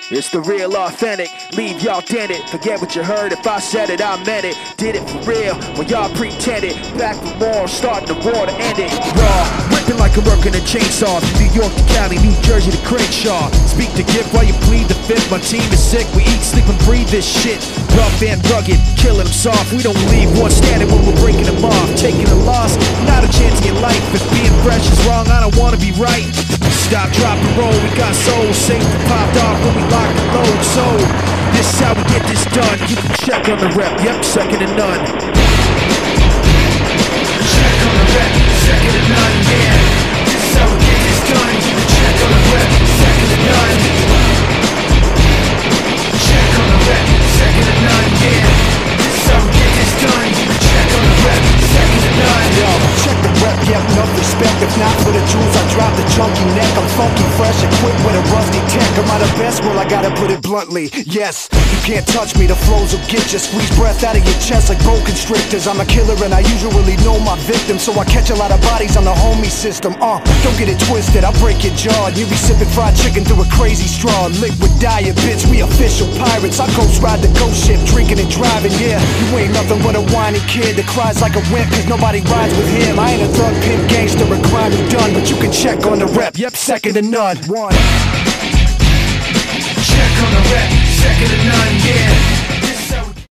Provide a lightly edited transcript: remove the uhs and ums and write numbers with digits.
It's the real authentic, leave y'all dented. Forget what you heard, if I said it, I meant it. Did it for real, when y'all pretended. Back for more, starting the war to end it. Raw, ripping like I'm working a chainsaw. From New York to Cali, New Jersey to Crenshaw. Speak the gift while you plead the fifth. My team is sick, we eat, sleep and breathe this shit. Rough and rugged, killing them soft. We don't leave one standing when we're breaking them off. Taking a loss, not a chance in your life. If being fresh is wrong, I don't wanna be right. Stop, drop, and roll, we got soul. Safety popped off when we locked the load. So, this is how we get this done. You can check on the rep, yep, second to none. Check on the rep, second to none, yeah. This is how we get this done. You can check on the rep, second to none. Check on the rep, second to none, yeah. This is how we get this done. You can check on the rep, second to none. Yo, check the rep, yep, enough respect. If not for the jewels, I drop the chunky neck. I'm funky, fresh, equipped with a rusty tech. Am I the best? Well, I gotta put it bluntly. Yes, you can't touch me, the flows will get you. Squeeze breath out of your chest like boa constrictors. I'm a killer and I usually know my victim, so I catch a lot of bodies on the homie system. Don't get it twisted, I'll break your jaw. And you be sipping fried chicken through a crazy straw. Liquid diet, bitch, we official pirates. I ghost ride the ghost ship, drinking and driving, yeah. You ain't nothing but a whiny kid that cries like a wimp, cause nobody rides with him. I ain't a thug, pimp, gangster, or crime done, but you can check on the rep, yep, second to none. One. Check on the rep, second to none, yeah.